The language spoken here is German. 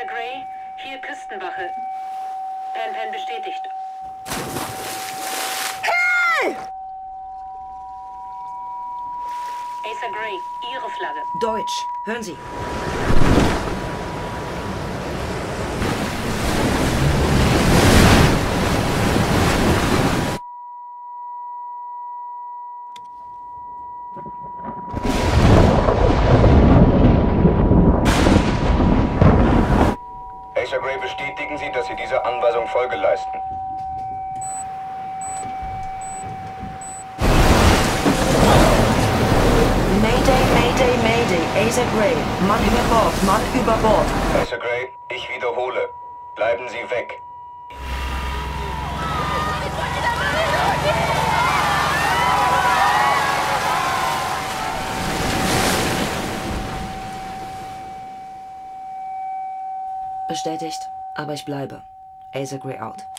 Acer Gray, hier Küstenwache. Pan bestätigt. Hey! Acer Gray, Ihre Flagge. Deutsch. Hören Sie. Acer Gray, bestätigen Sie, dass Sie dieser Anweisung Folge leisten. Mayday, Mayday, Mayday. Acer Gray. Mann über Bord, Mann über Bord. Acer Gray, ich wiederhole. Bleiben Sie weg. Bestätigt, aber ich bleibe. Acer Gray out.